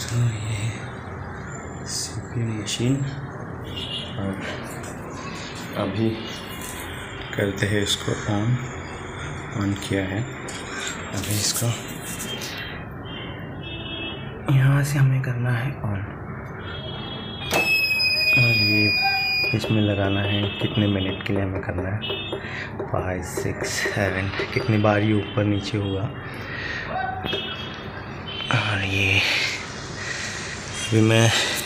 तो ये CPU machine, और अभी करते हैं इसको ऑन किया है। अभी इसको यहाँ से हमें करना है ऑन, और ये इसमें लगाना है कितने मिनट के लिए हमें करना है, 5, 6, 7 कितनी बार ये ऊपर नीचे हुआ। और ये अभी मैं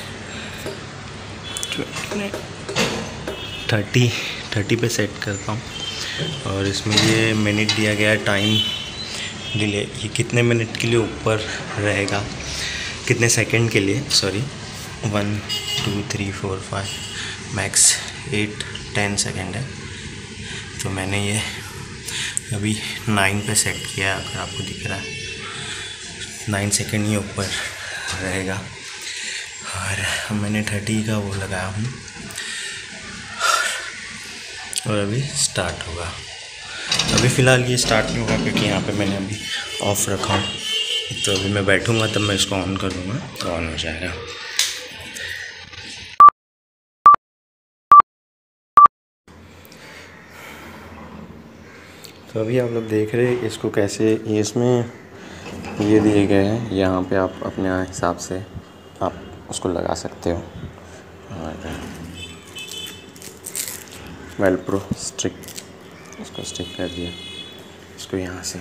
30 पे सेट करता हूँ, और इसमें ये मिनट दिया गया है, टाइम डिले, ये कितने मिनट के लिए ऊपर रहेगा, कितने सेकंड के लिए, सॉरी 1, 2, 3, 4, 5 मैक्स 8, 10 सेकंड है। तो मैंने ये अभी 9 पे सेट किया है, अगर आपको दिख रहा है 9 सेकंड ये ऊपर रहेगा। और मैंने 30 का वो लगाया हूँ, और अभी स्टार्ट होगा। अभी फ़िलहाल ये स्टार्ट नहीं होगा क्योंकि यहाँ पे मैंने अभी ऑफ़ रखा हूँ। तो अभी मैं बैठूँगा तब मैं इसको ऑन कर दूँगा तो ऑन हो जाएगा। तो अभी आप लोग देख रहे हैं इसको कैसे, ये इसमें ये दिए गए हैं, यहाँ पे आप अपने हिसाब से आप उसको लगा सकते हो। और वेलप्रो स्टिक, उसको स्टिक कर दिया, इसको यहाँ से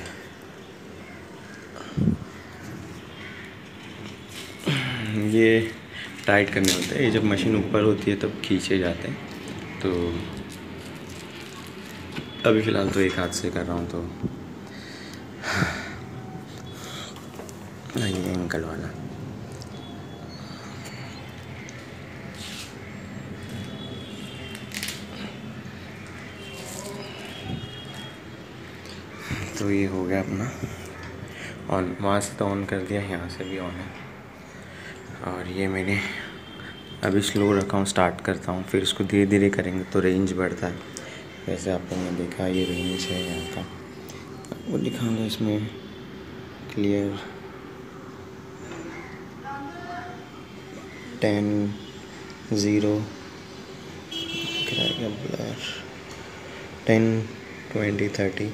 ये टाइट करने होते हैं। ये जब मशीन ऊपर होती है तब खींचे जाते हैं। तो अभी फ़िलहाल तो एक हाथ से कर रहा हूँ। तो ये एंकल वाला, तो ये हो गया अपना ऑन। वहाँ से तो ऑन कर दिया, यहाँ से भी ऑन है। और ये मैंने अभी स्लो रखा हूँ, स्टार्ट करता हूँ, फिर इसको धीरे धीरे करेंगे तो रेंज बढ़ता है। वैसे आप लोगों ने देखा ये रेंज है यहाँ का, वो दिखाऊंगा इसमें क्लियर। 10, 0 क्या ब्लर, 10, 20, 30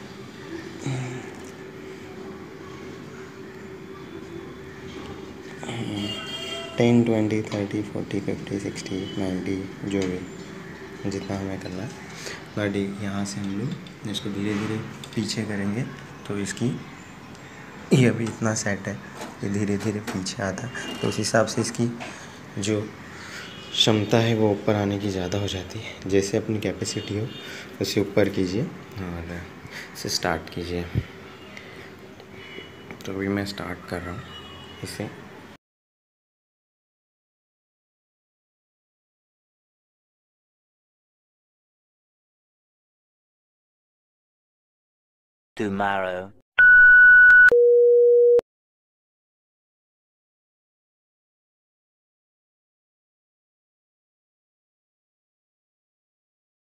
10, 20, 30, 40, 50, 60, 90 जो भी जितना हमें करना है। बट यहाँ से हम लोग इसको धीरे धीरे पीछे करेंगे तो इसकी, ये अभी इतना सेट है, ये धीरे धीरे पीछे आता है तो उस हिसाब से इसकी जो क्षमता है वो ऊपर आने की ज़्यादा हो जाती है। जैसे अपनी कैपेसिटी हो उसे ऊपर कीजिए और इसे स्टार्ट कीजिए। तो अभी मैं स्टार्ट कर रहा हूँ इसे। Tomorrow.